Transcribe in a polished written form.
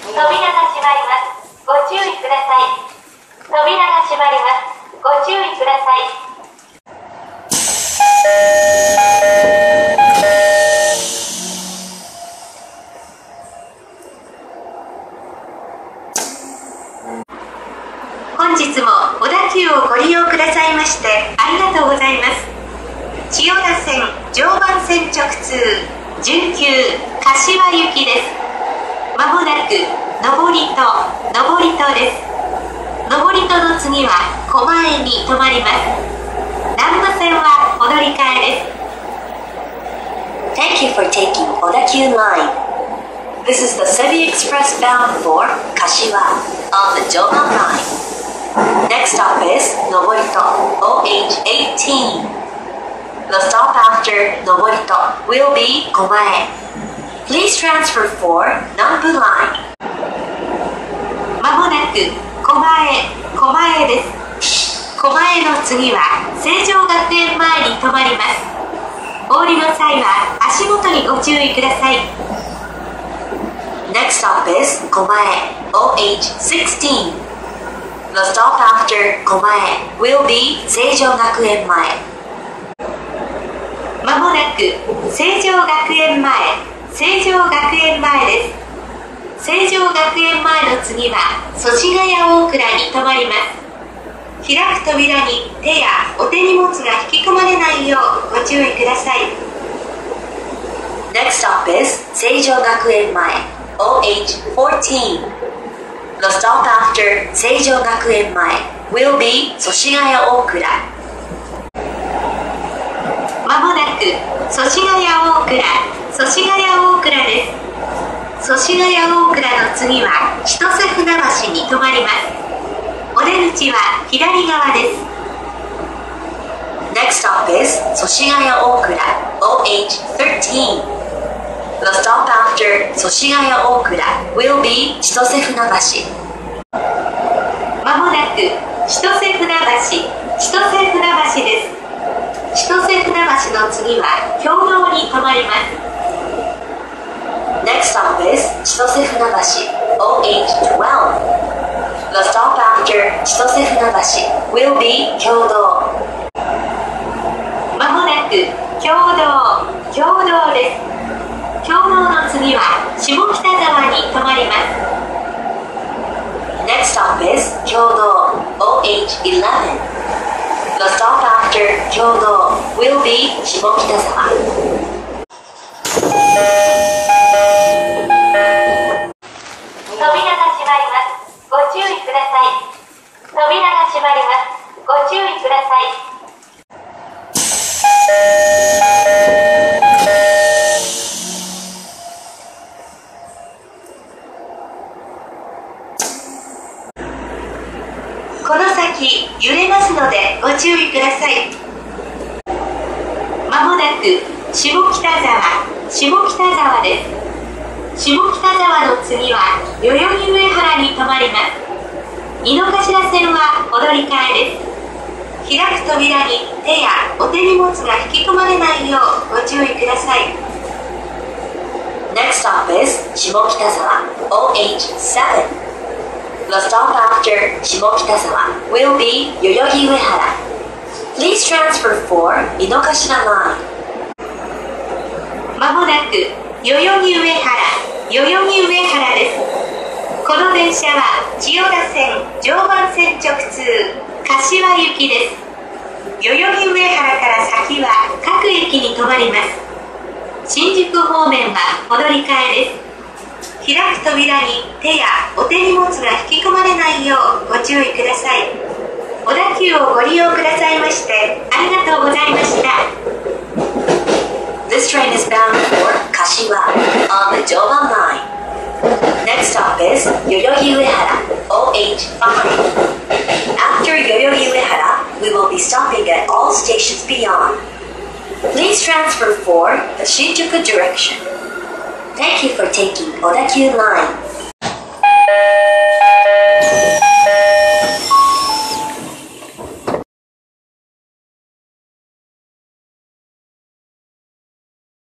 扉が閉まります。ご注意ください。扉が閉まります。ご注意ください。本日も小田急をご利用くださいましてありがとうございます。千代田線常磐線直通準急柏行きです。まもなく上りとです。上りとの次は狛江に停まります。南武線はお乗り換えです。 Thank you for taking Odakyu Line. This is the City Express bound for Kashiwa on the Joban Line. Next stop is Noborito, OH18. The stop after Noborito will be Komae. Please transfer for Nambu Line. まもなく狛江です。狛江の次は成城学園前に停まります。お降りの際は足元にご注意ください。 Next stop is Komae, OH16. The stop after Komae will be 成城学園前。 まもなく成城学園前です。成城学園前の次は祖師ヶ谷大倉に停まります。開く扉に手やお手荷物が引き込まれないようご注意ください。 Next stop is 成城学園前 OH14. The stop after 成城学園前 will be 祖師ヶ谷大倉。 まもなく祖師ヶ谷大倉です。祖師ヶ谷大倉の次は千歳船橋に停まります。お出口は左側です。 Next stop is 祖師ヶ谷大倉 OH13. The stop after 祖師ヶ谷大倉 will be 千歳船橋。 まもなく千歳船橋です。千歳船橋の次は経堂に停まります。 Next stop is 千歳船橋 OH12. The stop after 千歳船橋 will be 経堂。 まもなく経堂です。経堂の次は下北沢に停まります。 Next stop is 経堂 OH11. The stop after 経堂 will be 下北沢。 扉が閉まります。ご注意ください。扉が閉まります。ご注意ください。この先揺れますのでご注意ください。まもなく下北沢です。下北沢の次は代々木上原に停まります。井の頭線はお乗り換えです。開く扉に手やお手荷物が引き込まれないようご注意ください。 Next stop is 下北沢 OH7. The stop after 下北沢 will be 代々木上原。Please transfer for 井の頭 line. まもなく代々木上原です。この電車は千代田線常磐線直通柏行きです。代々木上原から先は各駅に停まります。新宿方面はお乗り換えです。開く扉に手やお手荷物が引き込まれないようご注意ください。小田急をご利用くださいましてありがとうございました。 This train is bound for Kashiwa on the Joban Line. Next stop is 代々木上原 OH5. After 代々木上原, we will be stopping at all stations beyond. Please transfer for the Shinjuku direction. Thank you for taking Odakyu Line.